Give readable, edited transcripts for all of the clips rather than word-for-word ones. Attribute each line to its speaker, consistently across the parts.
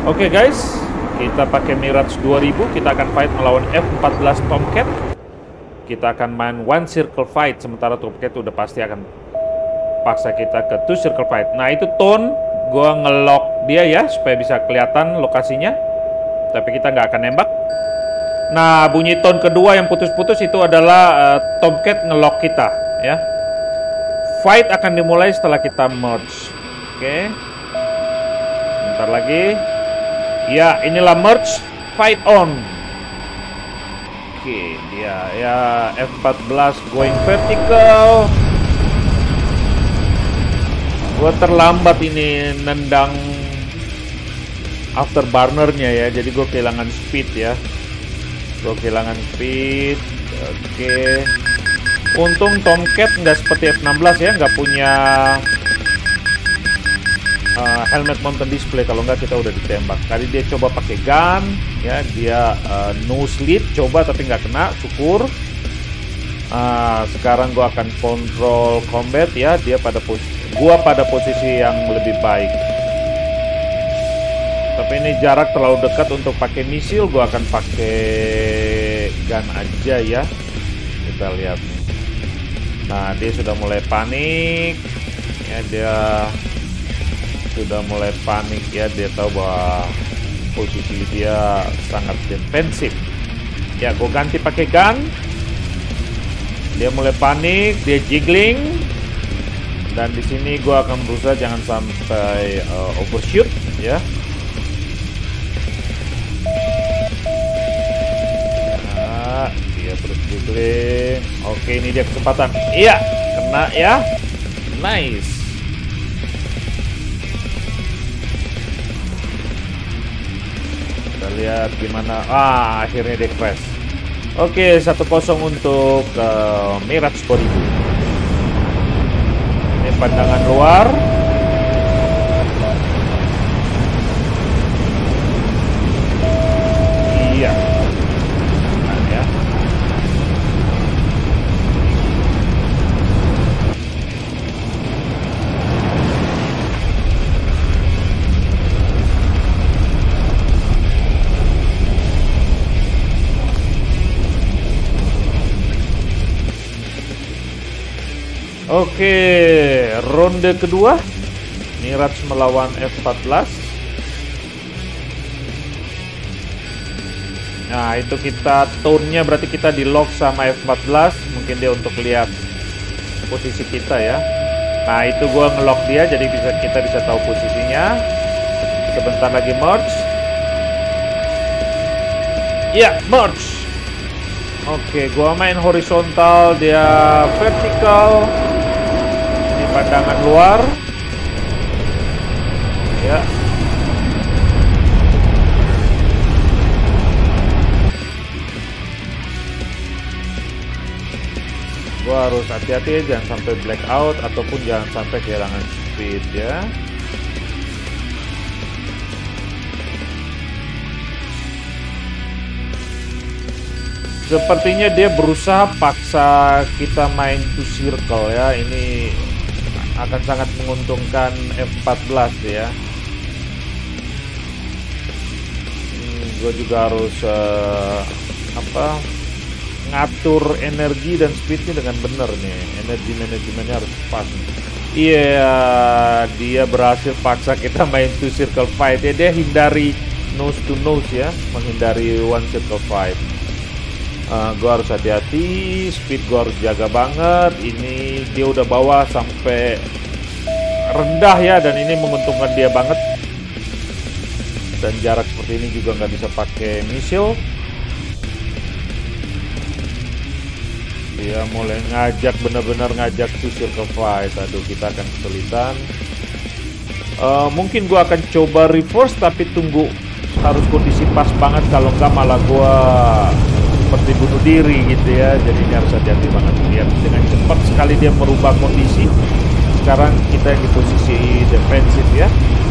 Speaker 1: Oke guys, kita pakai Mirage 2000, kita akan fight melawan F14 Tomcat. Kita akan main one circle fight, sementara Tomcat udah pasti akan paksa kita ke two circle fight. Nah itu tone, gua ngelock dia ya, supaya bisa kelihatan lokasinya. Tapi kita nggak akan nembak. Nah bunyi tone kedua yang putus-putus itu adalah Tomcat ngelock kita ya. Fight akan dimulai setelah kita merge. Oke. Bentar lagi. Ya, inilah merge, fight on. Oke, dia ya F14 going vertical. Gua terlambat ini nendang afterburner-nya ya, jadi gue kehilangan speed ya. Gue kehilangan speed. Oke. Untung Tomcat nggak seperti F16 ya, nggak punya helmet mounted display, kalau nggak kita udah ditembak. Tadi dia coba pakai gun, ya dia no slip, coba tapi nggak kena, syukur. Sekarang gua akan control combat ya, gua pada posisi yang lebih baik. Tapi ini jarak terlalu dekat untuk pakai misil, gua akan pakai gun aja ya. Kita lihat nih. Nah dia sudah mulai panik, ya dia sudah mulai panik ya, dia tahu bahwa posisi dia sangat defensif. Ya, gue ganti pakai gun. Dia mulai panik, dia jiggling. Dan di sini gue akan berusaha jangan sampai overshoot ya. Nah, dia terus jiggling. Oke, ini dia kesempatan. Iya, kena ya. Nice. Lihat gimana, akhirnya dia crash. Oke, 1-0 untuk Mirage 2000. Ini pandangan luar. Iya. Nah, ya. Oke, ronde kedua Mirage melawan F14. Nah itu kita tone-nya berarti kita di lock sama F14. Mungkin dia untuk lihat posisi kita ya. Nah itu gua ngelock dia, jadi kita bisa tahu posisinya. Sebentar lagi merge. Iya, merge. Oke, gua main horizontal, dia vertikal. Ini pandangan luar. Ya. Gua harus hati-hati jangan sampai blackout ataupun jangan sampai kehilangan speed ya. Sepertinya dia berusaha paksa kita main to circle ya. Ini akan sangat menguntungkan F14 ya. Gue juga harus ngatur energi dan speednya dengan benar nih. Energi manajemennya harus pas. Iya, dia berhasil paksa kita main to circle fight ya. Dia hindari nose to nose ya, menghindari one circle fight. Gue harus hati-hati, speed gue harus jaga banget. Ini dia udah bawa sampai rendah ya, dan ini menguntungkan dia banget. Dan jarak seperti ini juga nggak bisa pakai misil. Dia mulai ngajak, benar-benar ngajak to circle fight. Aduh, kita akan kesulitan. Mungkin gue akan coba reverse, tapi tunggu harus kondisi pas banget, kalau nggak malah gue seperti bunuh diri gitu ya. Jadi ini harus hati-hati banget. Lihat dengan cepat sekali dia merubah kondisi. Sekarang kita yang di posisi defensif ya.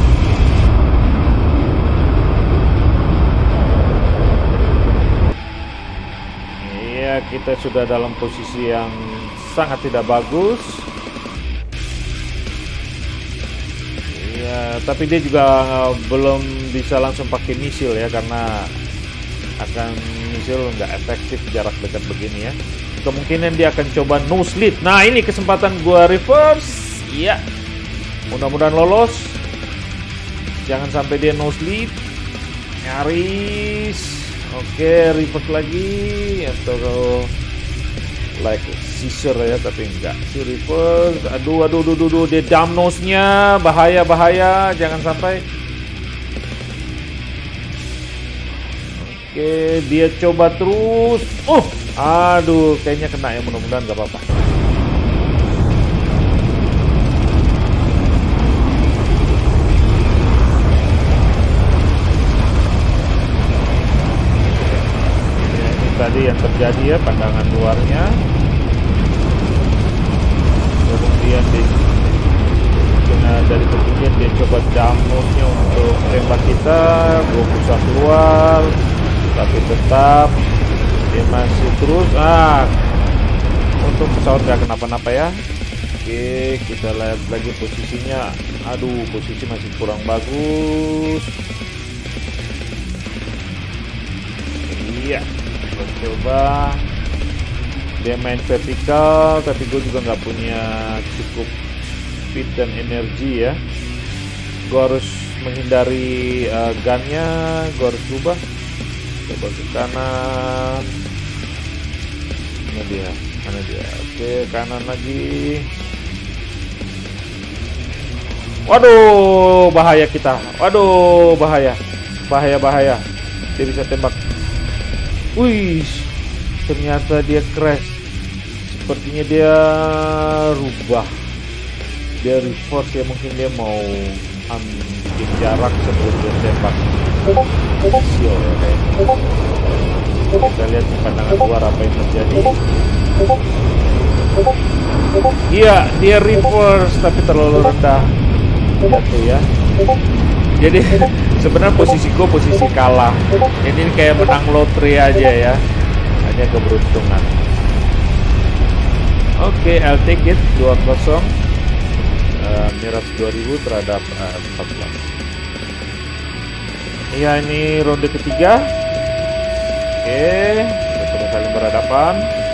Speaker 1: Iya, kita sudah dalam posisi yang sangat tidak bagus. Ya, tapi dia juga belum bisa langsung pakai misil ya, karena akan misil nggak efektif jarak dekat begini ya. Kemungkinan dia akan coba nose lead. Nah, ini kesempatan gua reverse. Iya. Mudah-mudahan lolos. Jangan sampai dia nose lead. Nyaris. Oke, reverse lagi atau like scissor ya, tapi enggak. Si reverse. Aduh, dia dump nose-nya. Bahaya. Jangan sampai. Oke, dia coba terus. Aduh, kayaknya kena ya, mudah-mudahan nggak apa-apa. Ya, ini tadi yang terjadi ya, pandangan luarnya. Kemudian dari kemudian dia coba damage-nya untuk tembak kita. Gue bisa keluar. Tapi tetap dia masih terus. Untuk pesawat gak kenapa-napa ya. Oke, kita lihat lagi posisinya. Aduh, posisi masih kurang bagus. Iya, kita coba. Dia main vertikal, tapi gue juga nggak punya cukup speed dan energi ya. Gue harus menghindari gunnya. Gue harus berubah. Coba ke kanan. Mana dia? Oke, kanan lagi. Waduh, bahaya kita. Waduh, bahaya. Dia bisa tembak. Wih, ternyata dia crash. Sepertinya dia rubah. Dia reverse ya, mungkin dia mau ambil jarak sebelum dia tembak. Sial ya kayaknya. Kita lihat di pandangan luar apa yang terjadi. Iya, dia reverse tapi terlalu rendah. Jatuh ya. Jadi sebenarnya posisiku posisi kalah. Ini kayak menang lotre aja ya. Hanya keberuntungan. Oke, I'll take it 2-0. Mirage 2000 terhadap 14. Iya, ini ronde ketiga. Oke, kita sudah saling berhadapan.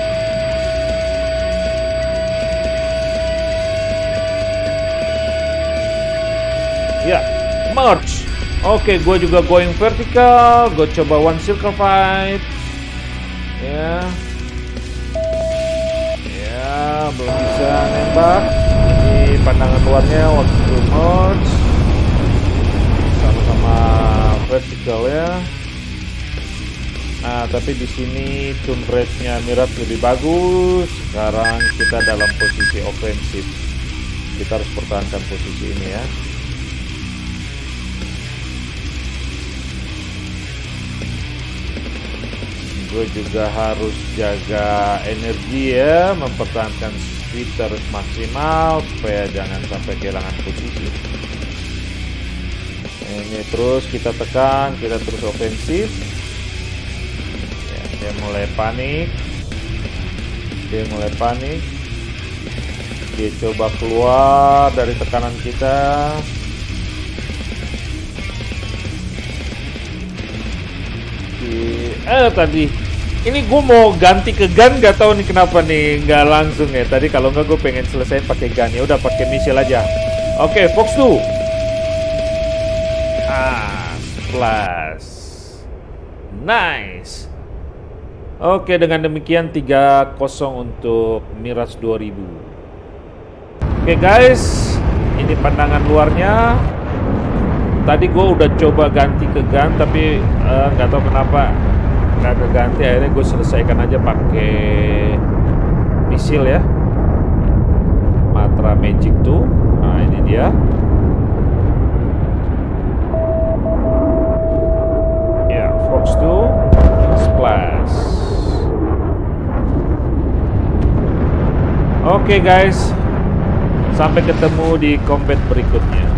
Speaker 1: Ya, merge. Oke, gue juga going vertical. Gue coba one circle fight. Ya, belum bisa nembak. Ini pandangan luarnya waktu merge. Sama-sama vertical ya. Nah, tapi di sini turn rate-nya Mirage lebih bagus. Sekarang kita dalam posisi ofensif. Kita harus pertahankan posisi ini ya. Gue juga harus jaga energi ya, mempertahankan speed terus maksimal supaya jangan sampai kehilangan posisi. Ini terus kita tekan, kita terus ofensif. Ya, dia mulai panik. Dia coba keluar dari tekanan kita. Tadi ini gue mau ganti ke gun, gak tahu nih kenapa nih nggak langsung ya. Tadi kalau nggak gue pengen selesai pakai gun, ya udah pakai misil aja. Oke, Fox 2. Splash. Nice. Oke, dengan demikian 3-0 untuk Mirage 2000. Oke guys, ini pandangan luarnya. Tadi gue udah coba ganti ke gun, tapi nggak tahu kenapa nggak keganti. Akhirnya gue selesaikan aja pakai misil ya, Matra Magic 2. Nah, ini dia. Ya, Fox 2 splash. Oke guys, sampai ketemu di combat berikutnya.